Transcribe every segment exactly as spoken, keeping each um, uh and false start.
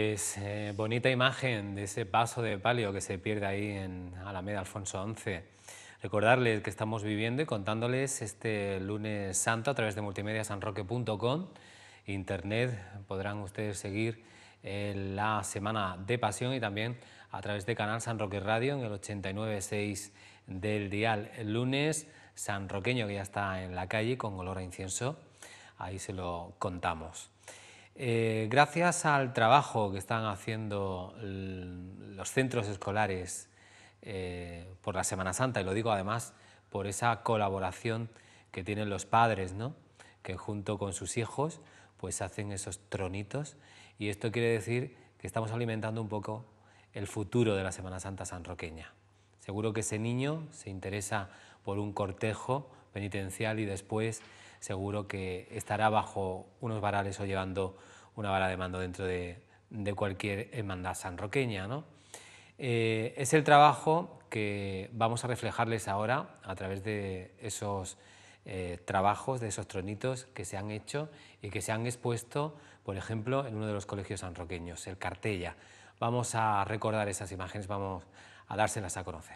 Pues eh, bonita imagen de ese paso de palio que se pierde ahí en Alameda Alfonso once. Recordarles que estamos viviendo y contándoles este lunes santo a través de multimedia sanroque punto com. Internet podrán ustedes seguir eh, la Semana de Pasión y también a través de Canal San Roque Radio en el ochenta y nueve punto seis del dial. El lunes sanroqueño que ya está en la calle con olor a incienso, ahí se lo contamos. Eh, gracias al trabajo que están haciendo los centros escolares eh, por la Semana Santa, y lo digo además por esa colaboración que tienen los padres, ¿no?, que junto con sus hijos pues hacen esos tronitos, y esto quiere decir que estamos alimentando un poco el futuro de la Semana Santa sanroqueña. Seguro que ese niño se interesa por un cortejo penitencial y después seguro que estará bajo unos varales o llevando una vara de mando dentro de, de cualquier hermandad sanroqueña, ¿no? Eh, es el trabajo que vamos a reflejarles ahora a través de esos eh, trabajos, de esos tronitos que se han hecho y que se han expuesto, por ejemplo, en uno de los colegios sanroqueños, el Cartella. Vamos a recordar esas imágenes, vamos a dárselas a conocer.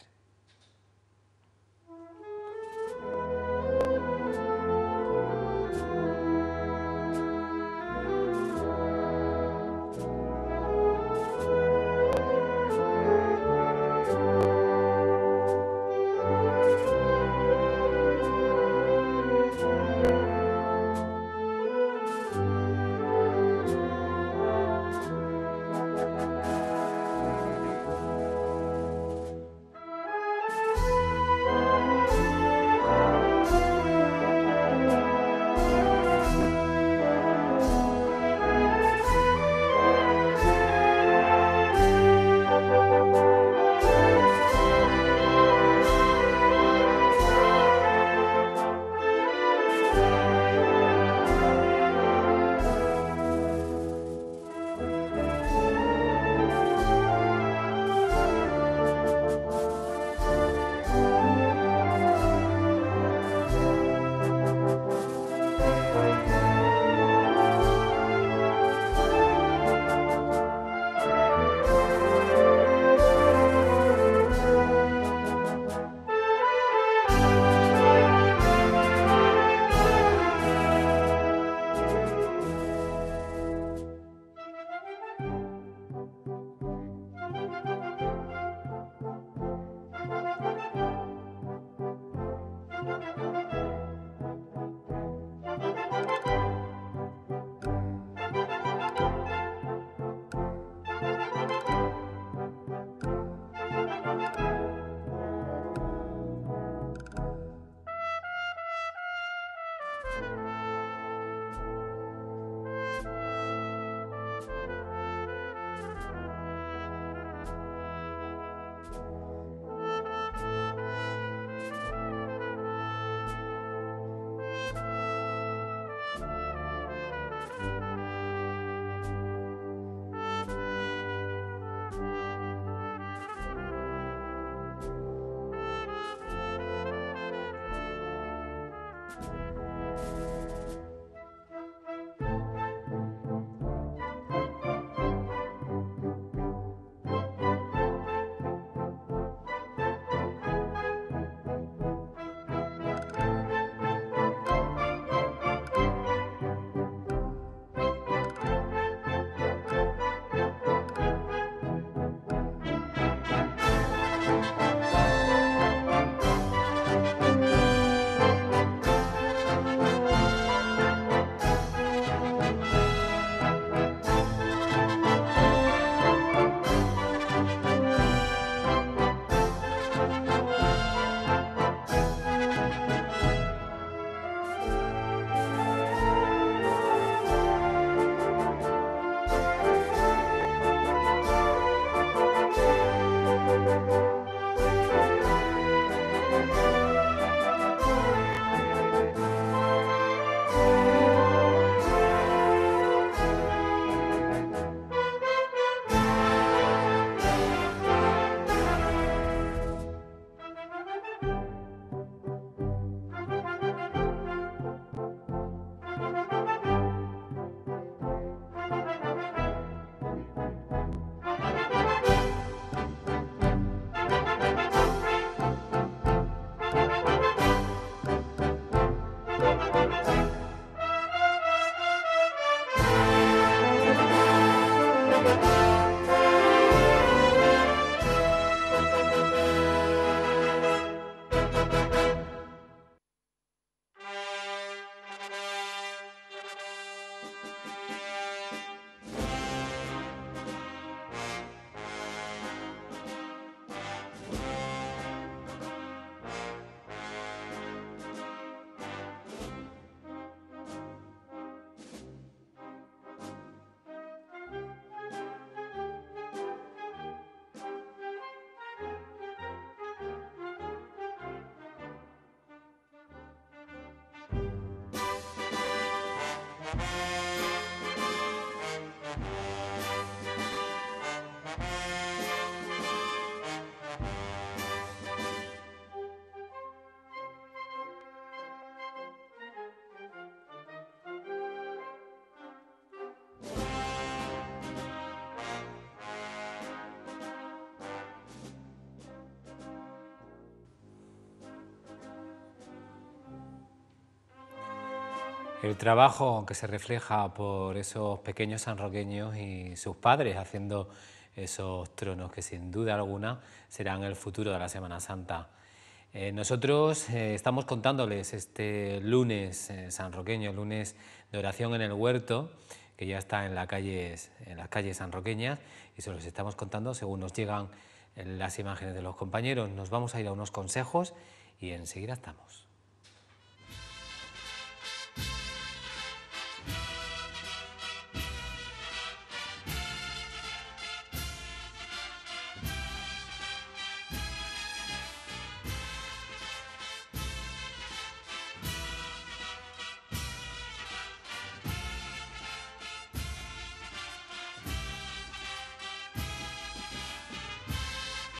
El trabajo que se refleja por esos pequeños sanroqueños y sus padres haciendo esos tronos que sin duda alguna serán el futuro de la Semana Santa. Eh, nosotros eh, estamos contándoles este lunes eh, sanroqueño, lunes de oración en el huerto, que ya está en, la calles, en las calles sanroqueñas, y se los estamos contando según nos llegan las imágenes de los compañeros. Nos vamos a ir a unos consejos y enseguida estamos.